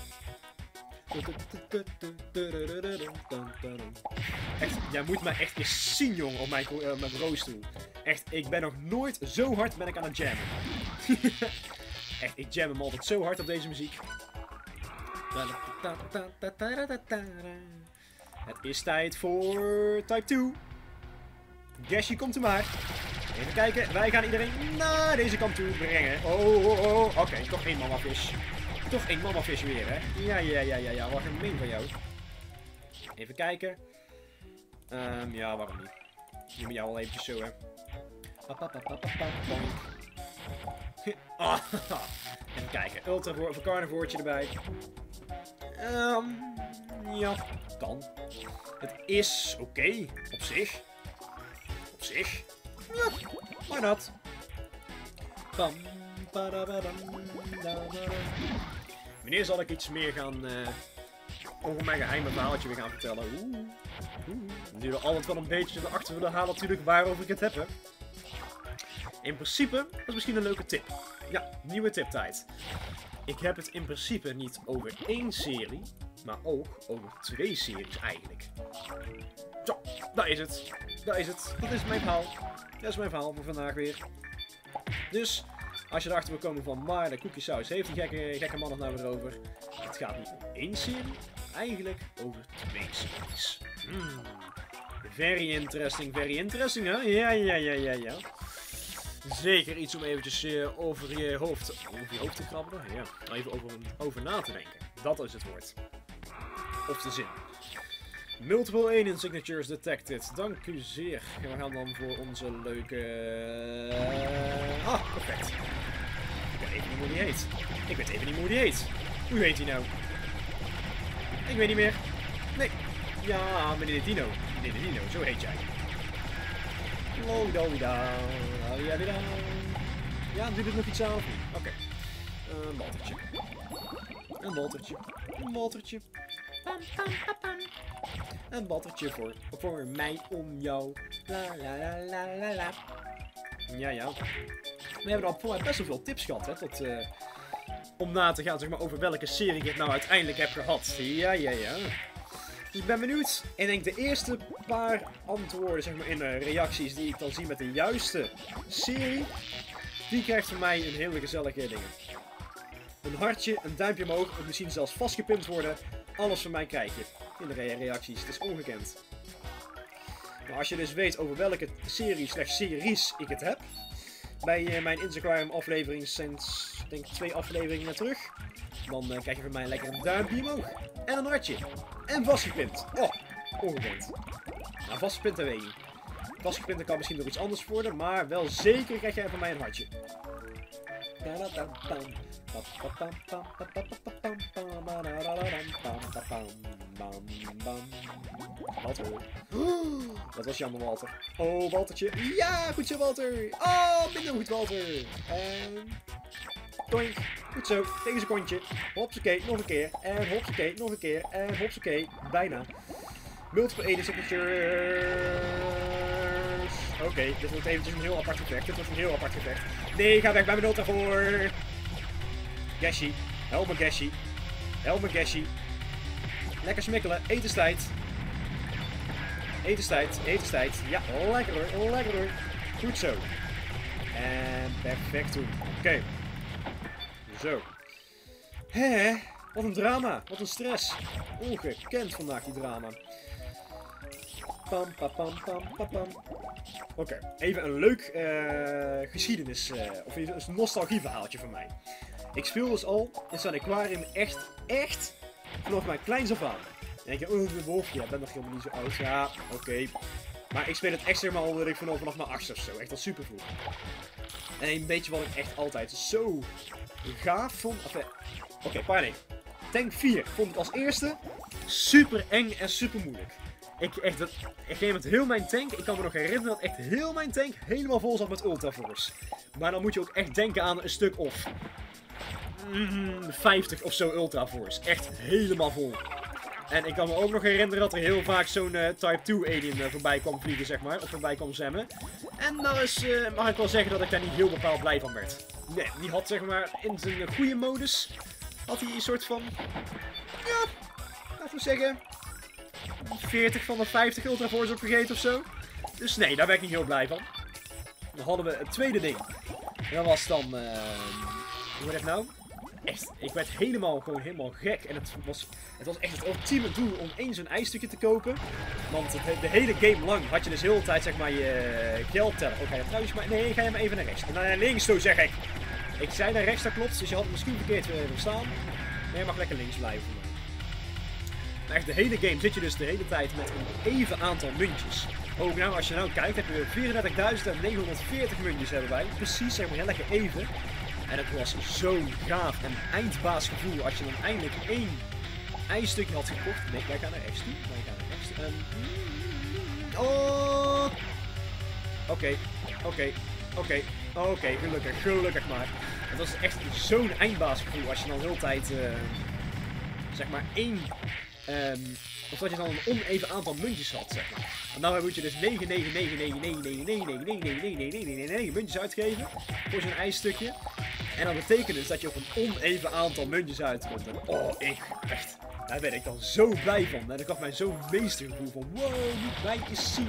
Echt, jij moet mij echt eens zien, jongen, op mijn bureaustoel. Echt, ik ben nog nooit zo hard ben ik aan het jammen. Echt, ik jam hem altijd zo hard op deze muziek. Het is tijd voor Type 2. Gashi, komt er maar. Even kijken, wij gaan iedereen naar deze kant toe brengen. Oh. Oké, toch 1 mamavis. Toch 1 mamavis weer, hè? Ja, wat gemeen van jou. Even kijken. Ja, waarom niet? Je moet jou al eventjes zo, hè. Even kijken, ultra voor carnivoortje erbij. Ja, kan. Het is oké, op zich. Op zich. Ja, why not? Bam, badabadam, dadadam. Wanneer zal ik iets meer gaan over mijn geheime verhaaltje weer gaan vertellen? Die we altijd wel een beetje erachter willen halen natuurlijk waarover ik het heb. Hè? In principe, dat is misschien een leuke tip. Ja, nieuwe tiptijd. Ik heb het in principe niet over één serie, maar ook over 2 series eigenlijk. Zo, daar is het. Daar is het. Dat is mijn verhaal. Dat is mijn verhaal voor vandaag weer. Dus, als je erachter wil komen van, maar de koekjesaus heeft die gekke man nog nou weer over. Het gaat niet om 1 serie, eigenlijk over 2 series. Very interesting, hè? Ja. Zeker iets om eventjes over je hoofd te krabbelen. Ja, even over na te denken. Dat is het woord. Of de zin. Multiple alien signatures detected. Dank u zeer. En we gaan dan voor onze leuke... perfect. Ik weet even niet hoe die heet. Hoe heet hij nou? Ik weet niet meer. Nee. Ja, meneer de Dino. Meneer de Dino, zo heet jij. Ja, doe dit nog iets aan of niet? Oké. Een waltertje. Een waltertje voor mij om jou. La. Ja. We hebben al voor mij best wel veel tips gehad, hè, om na te gaan zeg maar, over welke serie ik het nou uiteindelijk heb gehad. Ja. Dus ik ben benieuwd. En ik denk de eerste paar antwoorden zeg maar, in de reacties die ik dan zie met de juiste serie, die krijgt van mij een hele gezellige dingen. Een hartje, een duimpje omhoog, of misschien zelfs vastgepint worden. Alles van mij krijg je in de reacties. Het is ongekend. Nou, als je dus weet over welke series ik het heb, bij mijn Instagram aflevering sinds, ik denk 2 afleveringen terug, dan krijg je van mij lekker een duimpje omhoog. En een hartje. En vastgepint. Oh, ongekend. Nou, vastgepint dat weet ik niet. Vastgepint kan misschien nog iets anders worden, maar wel zeker krijg jij van mij een hartje. Walter. Dat was jammer, Walter. Oh, Waltertje. Ja, goed zo, Walter. Oh, minder goed, Walter. En... Doink. Goed zo. Tegen zijn kontje. Hopsakee, nog een keer. En hopsakee, nog een keer. En hopsakee. Bijna. Multiple alien signatures. Oké, dit wordt eventjes een heel apart gevecht. Nee, ga weg bij mijn nota voor. Gashi. Help me, Gashi. Lekker smikkelen. Etenstijd. Ja, lekker hoor. Goed zo. En perfect doen. Oké. Zo. Hé, wat een drama. Wat een stress. Ongekend vandaag die drama. Pam. Oké, even een leuk geschiedenis, of een nostalgieverhaaltje van mij. Ik speel dus al in zijn aquarium echt vanaf mijn kleins af aan. Dan denk je, oh, de wolfje, ik ben nog helemaal niet zo oud. Ja, oké. Maar ik speel het echt zeg maar al ik vanaf mijn 8e of zo. Echt al super vroeg. En een beetje wat ik echt altijd zo gaaf vond. Oké, pardon. Tank 4 vond ik als eerste super eng en super moeilijk. Ik neem het heel mijn tank. Ik kan me nog herinneren dat echt heel mijn tank helemaal vol zat met Ultraforce. Maar dan moet je ook echt denken aan een stuk of 50 of zo Ultraforce. Echt helemaal vol. En ik kan me ook nog herinneren dat er heel vaak zo'n Type 2 alien voorbij kwam vliegen, zeg maar. Of voorbij kwam zwemmen. En dan mag ik wel zeggen dat ik daar niet heel bepaald blij van werd. Nee, die had zeg maar in zijn goede modus, had hij een soort van, ja, laten we zeggen, 40 van de 50 Ultraforce opgegeten of zo. Dus nee, daar ben ik niet heel blij van. Dan hadden we het tweede ding. En dat was dan, hoe heet het nou? Echt, ik werd helemaal gek. En het was echt het ultieme doel om eens een ijsstukje te kopen. Want de hele game lang had je dus heel de tijd zeg maar je geld tellen. Oh, ga je trouwens maar... Nee, ga je maar even naar rechts. En dan naar links toe, zeg ik. Ik zei naar rechts, dat klopt. Dus je had het misschien verkeerd verstaan. Nee, je mag lekker links blijven voor mij. Maar echt de hele game zit je dus de hele tijd met een even aantal muntjes. Ook nou, als je nou kijkt, heb je 34.940 muntjes hebben wij. Precies, zeg maar, heel lekker even. En het was zo'n gaaf en eindbaasgevoel als je dan eindelijk één ijsstukje had gekocht. Nee, wij gaan naar rechts toe. Wij gaan naar rechts toe. Oh! Oké, gelukkig maar. Het was echt zo'n eindbaasgevoel als je dan de hele tijd, zeg maar, of dat je dan een oneven aantal muntjes had, zeg maar. En nou moet je dus 9 muntjes uitgeven voor zo'n ijsstukje. En dat betekent dus dat je op een oneven aantal muntjes uitkomt. En echt, daar ben ik dan zo blij van. En dat gaf mij zo'n meestergevoel van, wow, moet mij eens zien.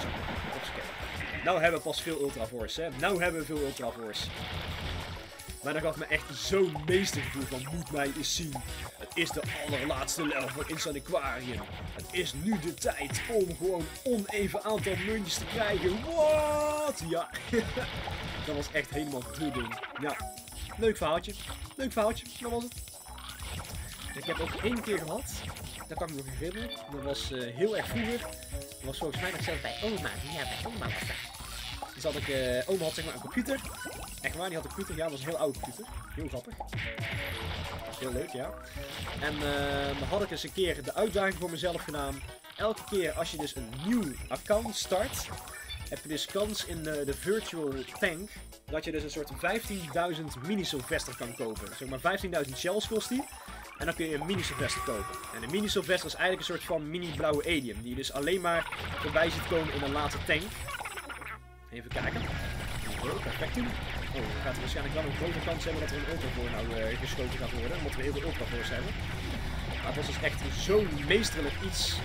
Nou hebben we pas veel Ultra Force, hè. Nou hebben we veel Ultra Force. Maar dat gaf me echt zo'n meestergevoel van, moet mij eens zien. Het is de allerlaatste level van Instant Aquarium. Het is nu de tijd om gewoon oneven aantal muntjes te krijgen. What? Ja, dat was echt helemaal de ding. Ja, leuk verhaaltje. Dat was het. Ik heb ook 1 keer gehad. Dat kan ik me nog herinneren. Dat was heel erg vroeger. Dat was volgens mij nog zelfs bij oma. Ja, bij oma was dat. Dus had ik, oma had zeg maar een computer. Echt waar, die had een computer. Ja, dat was een heel oude computer. Heel grappig. Heel leuk, ja. En dan had ik eens een keer de uitdaging voor mezelf gedaan. Elke keer als je dus een nieuw account start, heb je dus kans in de virtual tank dat je dus een soort 15.000 mini Sylvester kan kopen. Zeg maar 15.000 shells kost die. En dan kun je een mini Sylvester kopen. En een mini Sylvester is eigenlijk een soort van mini blauwe alien. Die je dus alleen maar voorbij ziet komen in een late tank. Even kijken. Oh, perfect doen. Oh, dan gaat er waarschijnlijk wel een grote kans hebben dat er een ultrafoor nou geschoten gaat worden. Omdat we heel veel ultrafoors hebben. Maar het was dus echt zo'n meesterlijk iets.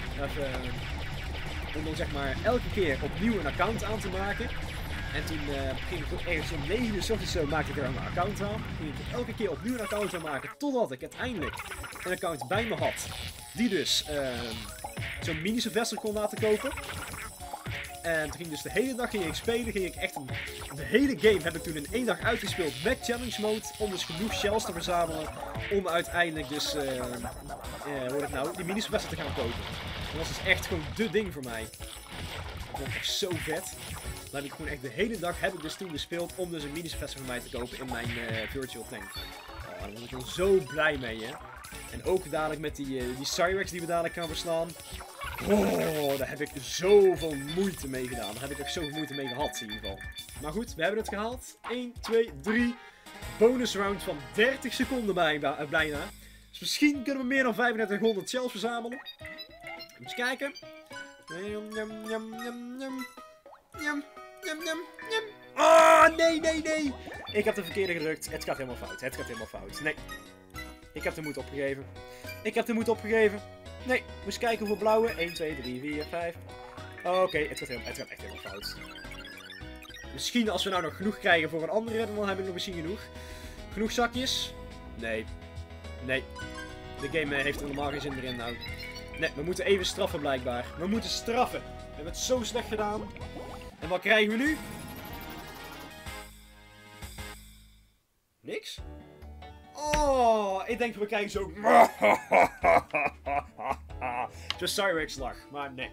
Om dan zeg maar elke keer opnieuw een account aan te maken. En toen ging ik ergens om 9 uur 's ochtends maakte ik er een account aan. Ging ik elke keer opnieuw een account aanmaken. Totdat ik uiteindelijk een account bij me had. Die dus zo'n mini Sylvester kon laten kopen. En toen ging dus de hele dag ik spelen. Ging ik echt de hele game heb ik toen in 1 dag uitgespeeld met challenge mode. Om dus genoeg shells te verzamelen. Om uiteindelijk dus die mini Sylvester te gaan kopen. Dat was dus echt gewoon dé ding voor mij. Dat vond ik echt zo vet. Dan heb ik gewoon echt de hele dag heb ik dus toen gespeeld om dus een mini Sylvester voor mij te kopen in mijn virtual tank. Oh, daar was ik gewoon zo blij mee, hè. En ook dadelijk met die Cyrex die we dadelijk gaan verslaan. Oh, daar heb ik zoveel moeite mee gedaan. Daar heb ik echt zoveel moeite mee gehad in ieder geval. Maar goed, we hebben het gehaald. 1, 2, 3. Bonus round van 30 seconden bijna. Dus misschien kunnen we meer dan 3500 shells verzamelen. Even kijken. Oh, nee. Ik heb de verkeerde gedrukt. Het gaat helemaal fout. Nee. Ik heb de moed opgegeven. Nee, moest kijken hoeveel blauwe. 1, 2, 3, 4, 5. Oké, het gaat echt helemaal fout. Misschien als we nou nog genoeg krijgen voor een andere, dan heb ik nog misschien genoeg. Genoeg zakjes? Nee. De game heeft er normaal geen zin meer in nou. Nee, we moeten even straffen blijkbaar. We moeten straffen. We hebben het zo slecht gedaan. En wat krijgen we nu? Niks? Oh, ik denk we krijgen zo... Zo'n Cyrex lach, maar nee.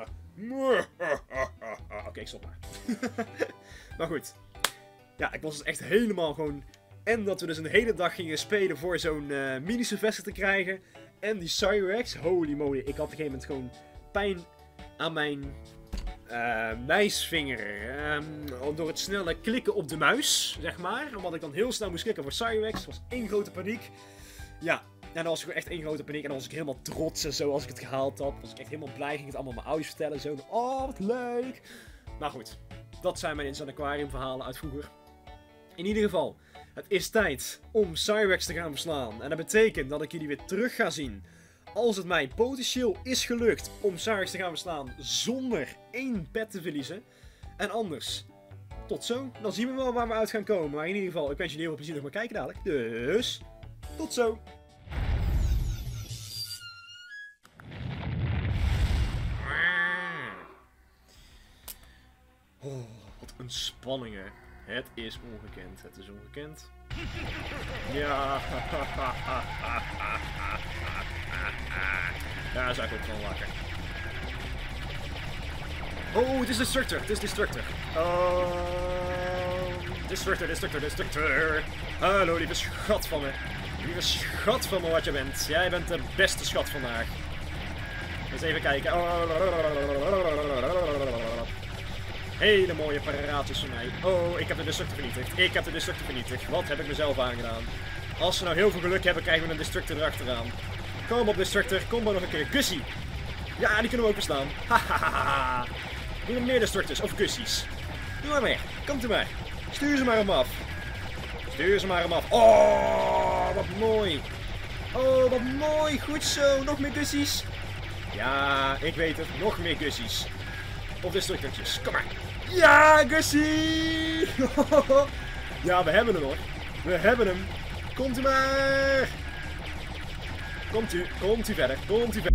Oké, ik stop maar. Maar goed. Ja, ik was dus echt helemaal gewoon... En dat we dus een hele dag gingen spelen voor zo'n mini Sylvester te krijgen. En die Cyrex, holy moly. Ik had op een gegeven moment gewoon pijn aan mijn wijsvinger. Door het snelle klikken op de muis, zeg maar. Omdat ik dan heel snel moest klikken voor Cyrex. Het was één grote paniek. Ja, en dan was ik gewoon echt één grote paniek. En dan was ik helemaal trots en zo als ik het gehaald had. Was ik echt helemaal blij. Ging het allemaal mijn ouders vertellen. Zo, oh, wat leuk. Maar goed, dat zijn mijn Instant Aquarium verhalen uit vroeger. In ieder geval, het is tijd om Cyrex te gaan verslaan. En dat betekent dat ik jullie weer terug ga zien. Als het mij potentieel is gelukt om Cyrex te gaan verslaan zonder 1 pet te verliezen. En anders, tot zo. Dan zien we wel waar we uit gaan komen. Maar in ieder geval, ik wens jullie heel veel plezier nog maar kijken dadelijk. Dus, tot zo. Oh, wat een spanning hè. Het is ongekend. Het is ongekend. Ja. Daar zou ik ook van lachen. Oh, het is Destructor. Het is Destructor. Destructor. Hallo, lieve schat van me. Lieve schat van me wat je bent. Jij bent de beste schat vandaag. Eens even kijken. Hele mooie paraatjes van mij. Oh, ik heb de destructor vernietigd. Ik heb de destructor vernietigd. Wat heb ik mezelf aangedaan? Als we nou heel veel geluk hebben, krijgen we een destructor erachteraan. Kom op, destructor. Kom maar nog een keer. Gussie. Ja, die kunnen we ook verslaan. Hahaha. Doe nog meer destructors of gussies. Doe maar meer. Komt u maar. Stuur ze maar hem af. Stuur ze maar hem af. Oh, wat mooi. Oh, wat mooi. Goed zo. Nog meer gussies. Ja, ik weet het. Nog meer gussies. Of destructortjes. Kom maar. Ja, Gussie. Ja, we hebben hem hoor. We hebben hem. Komt u maar. Komt u verder. Komt u verder.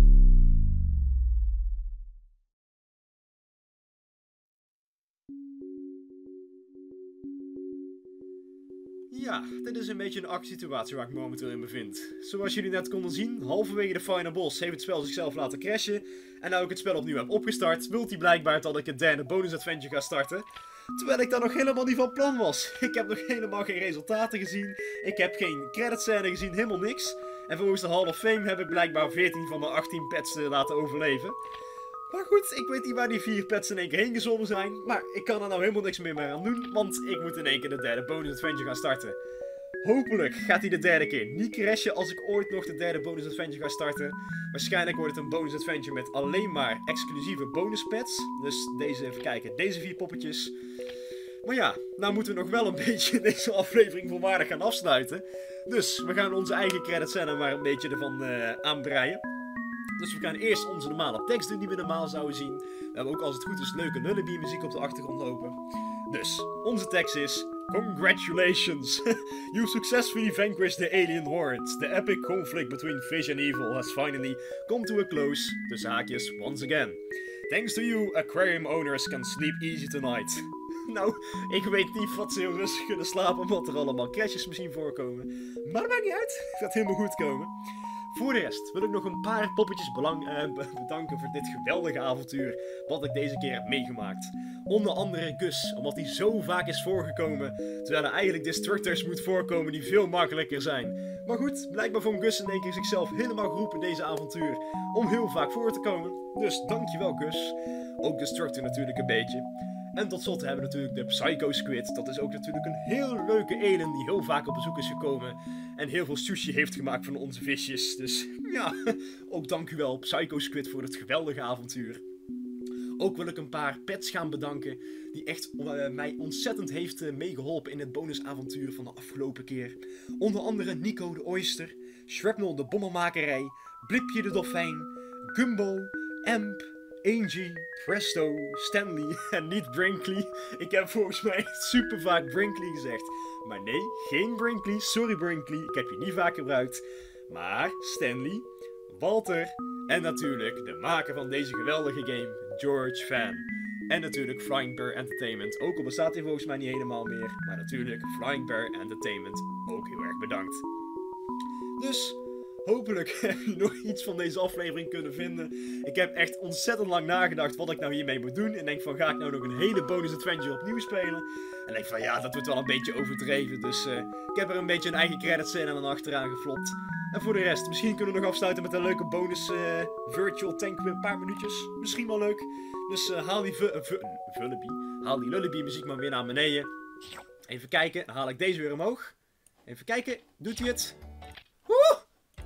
Ja, dit is een beetje een actiesituatie waar ik momenteel in bevind. Zoals jullie net konden zien, halverwege de final boss heeft het spel zichzelf laten crashen. En nu ik het spel opnieuw heb opgestart, wilt hij blijkbaar dat ik het derde bonus adventure ga starten. Terwijl ik daar nog helemaal niet van plan was. Ik heb nog helemaal geen resultaten gezien. Ik heb geen creditscène gezien, helemaal niks. En volgens de Hall of Fame heb ik blijkbaar 14 van de 18 pets laten overleven. Maar goed, ik weet niet waar die 4 pets in één keer heen gezwommen zijn. Maar ik kan er nou helemaal niks meer aan doen, want ik moet in één keer de derde bonus adventure gaan starten. Hopelijk gaat hij de derde keer niet crashen als ik ooit nog de derde bonus adventure ga starten. Waarschijnlijk wordt het een bonus adventure met alleen maar exclusieve bonus pets. Dus deze, even kijken, deze 4 poppetjes. Maar ja, nou moeten we nog wel een beetje deze aflevering volwaardig gaan afsluiten. Dus we gaan onze eigen credits en maar een beetje ervan aanbreien. Dus we gaan eerst onze normale tekst doen die we normaal zouden zien. We hebben ook als het goed is leuke lullaby muziek op de achtergrond lopen. Dus, onze tekst is... Congratulations! You successfully vanquished the alien horde. The epic conflict between fish and evil has finally come to a close. Tussen haakjes, once again. Thanks to you, aquarium owners can sleep easy tonight. Nou, ik weet niet wat ze heel rustig kunnen slapen, omdat er allemaal crashes misschien voorkomen. Maar dat maakt niet uit, het gaat helemaal goed komen. Voor de rest wil ik nog een paar poppetjes bedanken voor dit geweldige avontuur wat ik deze keer heb meegemaakt. Onder andere Gus, omdat hij zo vaak is voorgekomen, terwijl er eigenlijk destructors moet voorkomen die veel makkelijker zijn. Maar goed, blijkbaar vond Gus in één keer zichzelf helemaal geroepen in deze avontuur om heel vaak voor te komen. Dus dankjewel Gus. Ook Destructor natuurlijk een beetje. En tot slot hebben we natuurlijk de Psycho Squid. Dat is ook natuurlijk een heel leuke alien die heel vaak op bezoek is gekomen. En heel veel sushi heeft gemaakt van onze visjes. Dus ja, ook dank u wel Psycho Squid voor het geweldige avontuur. Ook wil ik een paar pets gaan bedanken die echt mij ontzettend heeft meegeholpen in het bonusavontuur van de afgelopen keer. Onder andere Nico de Oyster, Shrapnel de Bommelmakerij, Blipje de Dolfijn, Gumbo, Amp, Angie, Presto, Stanley en niet Brinkley. Ik heb volgens mij super vaak Brinkley gezegd. Maar nee, geen Brinkley. Sorry Brinkley, ik heb je niet vaak gebruikt. Maar Stanley, Walter en natuurlijk de maker van deze geweldige game, George Fan. En natuurlijk Flying Bear Entertainment. Ook al bestaat hij volgens mij niet helemaal meer. Maar natuurlijk Flying Bear Entertainment ook heel erg bedankt. Dus... hopelijk heb je nog iets van deze aflevering kunnen vinden. Ik heb echt ontzettend lang nagedacht wat ik nou hiermee moet doen. En denk van, ga ik nou nog een hele bonus adventure opnieuw spelen? En denk van, ja, dat wordt wel een beetje overdreven. Dus ik heb er een beetje een eigen credit scène aan achteraan geflopt. En voor de rest, misschien kunnen we nog afsluiten met een leuke bonus virtual tank weer een paar minuutjes. Misschien wel leuk. Dus haal die lullaby muziek maar weer naar beneden. Even kijken, dan haal ik deze weer omhoog. Even kijken, doet hij het? Woe!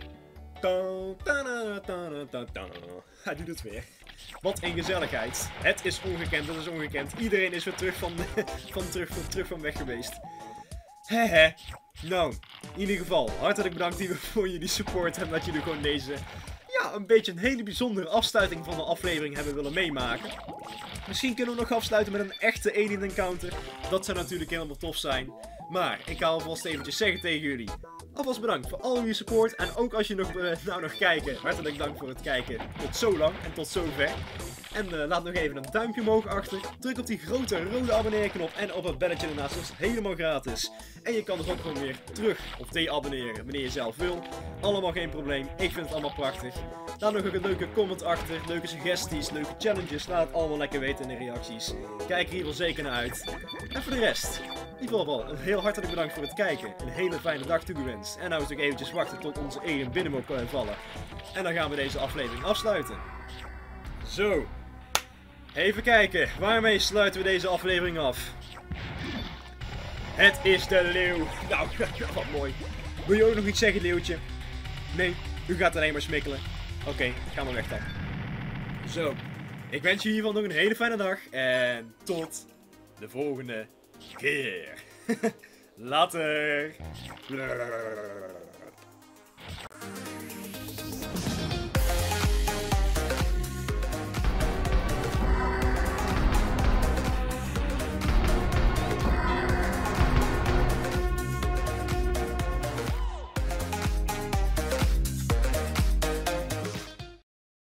Hij doet het weer. Wat een gezelligheid. Het is ongekend, dat is ongekend. Iedereen is weer terug van weg geweest. Hehe. Nou, in ieder geval, hartelijk bedankt voor jullie support en dat jullie gewoon deze, ja, een beetje een hele bijzondere afsluiting van de aflevering hebben willen meemaken. Misschien kunnen we nog afsluiten met een echte alien encounter. Dat zou natuurlijk helemaal tof zijn. Maar ik ga alvast eventjes zeggen tegen jullie. Alvast bedankt voor al jullie support. En ook als je nog kijkt, hartelijk dank voor het kijken tot zo lang en tot zover. En laat nog even een duimpje omhoog achter. Druk op die grote rode abonneerknop en op het belletje ernaast. Dat is helemaal gratis. En je kan dus ook gewoon weer terug of deabonneren wanneer je zelf wil. Allemaal geen probleem. Ik vind het allemaal prachtig. Laat nog ook een leuke comment achter. Leuke suggesties, leuke challenges. Laat het allemaal lekker weten in de reacties. Kijk er hier wel zeker naar uit. En voor de rest, in ieder geval een heel hartelijk bedankt voor het kijken. Een hele fijne dag toegewenst. En nou is het ook eventjes wachten tot onze alien binnen moet vallen. En dan gaan we deze aflevering afsluiten. Zo. Even kijken. Waarmee sluiten we deze aflevering af? Het is de leeuw. Nou, wat mooi. Wil je ook nog iets zeggen, leeuwtje? Nee, u gaat alleen maar smikkelen. Oké, ga maar weg dan. Zo. Ik wens je in ieder geval nog een hele fijne dag. En tot de volgende keer. Later.